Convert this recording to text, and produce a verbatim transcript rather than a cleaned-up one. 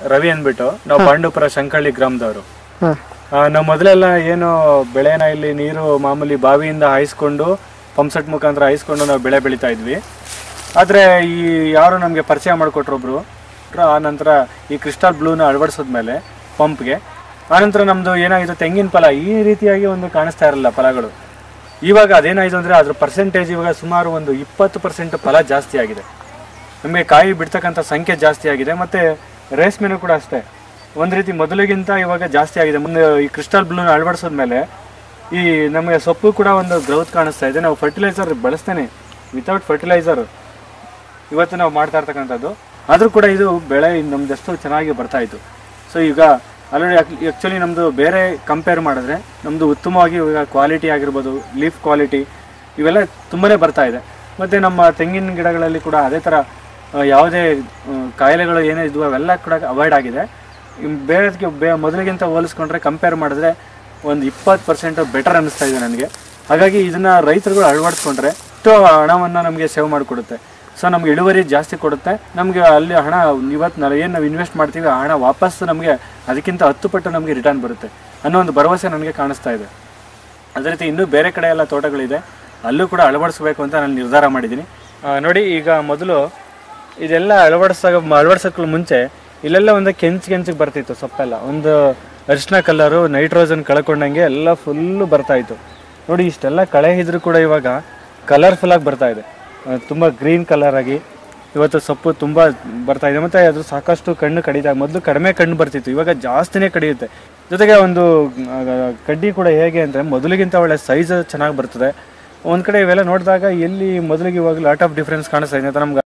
ರವಿ ಅಂದ್ಬಿಟ್ಟು ನಾವು ಪಾಂಡುಪುರ ಶಂಕಳ್ಳಿ ಗ್ರಾಮದವರು. ನಾವು ಮೊದಲೆಲ್ಲ ಏನು ಬೆಳೆನ ಇಲ್ಲಿ ನೀರು ಮಾಮೂಲಿ ಬಾವಿಯಿಂದ ಹಾಯಿಸ್ಕೊಂಡು ಪಂಪ್ಸೆಟ್ ಮುಖಾಂತರ ಹಾಯಿಸ್ಕೊಂಡು ನಾವು ಬೆಳೆ ಬೆಳೀತಾ ಇದ್ವಿ. ಆದರೆ ಈ ಯಾರು ನಮಗೆ ಪರಿಚಯ ಮಾಡಿಕೊಟ್ರೊಬ್ರು, ಆ ನಂತರ ಈ ಕ್ರಿಸ್ಟಲ್ ಬ್ಲೂನ ಅಳವಡಿಸಿದ್ಮೇಲೆ ಪಂಪ್ಗೆ, ಆನಂತರ ನಮ್ಮದು ಏನಾಗಿದೆ ತೆಂಗಿನ ಫಲ ಈ ರೀತಿಯಾಗಿ ಒಂದು ಕಾಣಿಸ್ತಾ ಇರಲಿಲ್ಲ ಫಲಗಳು. ಇವಾಗ ಅದೇನಾಯಿತು ಅಂದರೆ ಅದ್ರ ಪರ್ಸೆಂಟೇಜ್ ಇವಾಗ ಸುಮಾರು ಒಂದು ಇಪ್ಪತ್ತು ಪರ್ಸೆಂಟ್ ಫಲ ಜಾಸ್ತಿ ಆಗಿದೆ. ನಮಗೆ ಕಾಯಿ ಬಿಡ್ತಕ್ಕಂಥ ಸಂಖ್ಯೆ ಜಾಸ್ತಿ ಆಗಿದೆ. ಮತ್ತು ರೇಷ್ಮೆನೂ ಕೂಡ ಅಷ್ಟೇ ಒಂದು ರೀತಿ ಮೊದಲಿಗಿಂತ ಇವಾಗ ಜಾಸ್ತಿ ಆಗಿದೆ. ಮುಂದೆ ಈ ಕ್ರಿಸ್ಟಲ್ ಬ್ಲೂನ ಅಳವಡಿಸಿದ್ಮೇಲೆ ಈ ನಮಗೆ ಸೊಪ್ಪು ಕೂಡ ಒಂದು ಗ್ರೌತ್ ಕಾಣಿಸ್ತಾ ಇದೆ. ನಾವು ಫರ್ಟಿಲೈಸರ್ ಬಳಸ್ತೇನೆ, ವಿತೌಟ್ ಫರ್ಟಿಲೈಸರ್ ಇವತ್ತು ನಾವು ಮಾಡ್ತಾ ಇರ್ತಕ್ಕಂಥದ್ದು. ಆದರೂ ಕೂಡ ಇದು ಬೆಳೆ ನಮ್ದೆಷ್ಟು ಚೆನ್ನಾಗಿ ಬರ್ತಾಯಿತ್ತು. ಸೊ ಈಗ ಆಲ್ರೆಡಿ ಆ್ಯಕ್ಚುಲಿ ನಮ್ಮದು ಬೇರೆ ಕಂಪೇರ್ ಮಾಡಿದ್ರೆ ನಮ್ಮದು ಉತ್ತಮವಾಗಿ ಇವಾಗ ಕ್ವಾಲಿಟಿ ಆಗಿರ್ಬೋದು, ಲೀಫ್ ಕ್ವಾಲಿಟಿ ಇವೆಲ್ಲ ತುಂಬಾ ಬರ್ತಾ ಇದೆ. ಮತ್ತು ನಮ್ಮ ತೆಂಗಿನ ಗಿಡಗಳಲ್ಲಿ ಕೂಡ ಅದೇ ಥರ ಯಾವುದೇ ಕಾಯಿಲೆಗಳು ಏನೇ ಇದ್ವು ಅವೆಲ್ಲ ಕೂಡ ಅವಾಯ್ಡ್ ಆಗಿದೆ. ಬೇರೆದಕ್ಕೆ ಬೇ ಮೊದಲಿಗಿಂತ ಹೋಲಿಸ್ಕೊಂಡ್ರೆ ಕಂಪೇರ್ ಮಾಡಿದ್ರೆ ಒಂದು ಇಪ್ಪತ್ತು ಪರ್ಸೆಂಟು ಬೆಟರ್ ಅನ್ನಿಸ್ತಾ ಇದೆ ನನಗೆ. ಹಾಗಾಗಿ ಇದನ್ನು ರೈತರುಗಳು ಅಳವಡಿಸ್ಕೊಂಡ್ರೆ ಎಷ್ಟೋ ಹಣವನ್ನು ನಮಗೆ ಸೇವ್ ಮಾಡಿಕೊಡುತ್ತೆ. ಸೊ ನಮ್ಗೆ ಇಳುವರಿ ಜಾಸ್ತಿ ಕೊಡುತ್ತೆ. ನಮಗೆ ಅಲ್ಲಿ ಹಣ ಇವತ್ತು ನಾವು ಏನು ನಾವು ಇನ್ವೆಸ್ಟ್ ಮಾಡ್ತೀವಿ ಆ ಹಣ ವಾಪಸ್ ನಮಗೆ ಅದಕ್ಕಿಂತ ಹತ್ತು ಪಟ್ಟು ನಮಗೆ ರಿಟರ್ನ್ ಬರುತ್ತೆ ಅನ್ನೋ ಒಂದು ಭರವಸೆ ನನಗೆ ಕಾಣಿಸ್ತಾ ಇದೆ. ಅದೇ ರೀತಿ ಇನ್ನೂ ಬೇರೆ ಕಡೆ ಎಲ್ಲ ತೋಟಗಳಿದೆ, ಅಲ್ಲೂ ಕೂಡ ಅಳವಡಿಸ್ಬೇಕು ಅಂತ ನಾನು ನಿರ್ಧಾರ ಮಾಡಿದ್ದೀನಿ. ನೋಡಿ, ಈಗ ಮೊದಲು ಇದೆಲ್ಲ ಅಳವಡಿಸಾಗ ಅಳವಡಿಸೋಕ್ಕೂ ಮುಂಚೆ ಇಲ್ಲೆಲ್ಲ ಒಂದು ಕೆಂಚು ಕೆಂಚಿಗೆ ಬರ್ತಿತ್ತು ಸೊಪ್ಪೆಲ್ಲ, ಒಂದು ಅರಿಶಿನ ಕಲರು ನೈಟ್ರೋಜನ್ ಕಳ್ಕೊಂಡಂಗೆ ಎಲ್ಲ ಫುಲ್ಲು ಬರ್ತಾಯಿತ್ತು. ನೋಡಿ, ಇಷ್ಟೆಲ್ಲ ಕಳೆ ಇದ್ರೂ ಕೂಡ ಇವಾಗ ಕಲರ್ಫುಲ್ಲಾಗಿ ಬರ್ತಾಯಿದೆ, ತುಂಬ ಗ್ರೀನ್ ಕಲರ್ ಆಗಿ ಇವತ್ತು ಸೊಪ್ಪು ತುಂಬ ಬರ್ತಾಯಿದೆ. ಮತ್ತು ಅದು ಸಾಕಷ್ಟು ಕಣ್ಣು ಕಡಿದಾಗ ಮೊದಲು ಕಡಿಮೆ ಕಣ್ಣು ಬರ್ತಿತ್ತು, ಇವಾಗ ಜಾಸ್ತಿನೇ ಕಡಿಯುತ್ತೆ. ಜೊತೆಗೆ ಒಂದು ಕಡ್ಡಿ ಕೂಡ ಹೇಗೆ ಅಂದರೆ ಮೊದಲಿಗಿಂತ ಒಳ್ಳೆ ಸೈಜ್ ಚೆನ್ನಾಗಿ ಬರ್ತದೆ. ಒಂದು ಕಡೆ ಇವೆಲ್ಲ ನೋಡಿದಾಗ ಎಲ್ಲಿ ಮೊದಲಿಗೆ ಇವಾಗ ಲಾಟ್ ಆಫ್ ಡಿಫ್ರೆನ್ಸ್ ಕಾಣಿಸ್ತಾ ಇದೆ ಅಂತ ನಮ್ಗೆ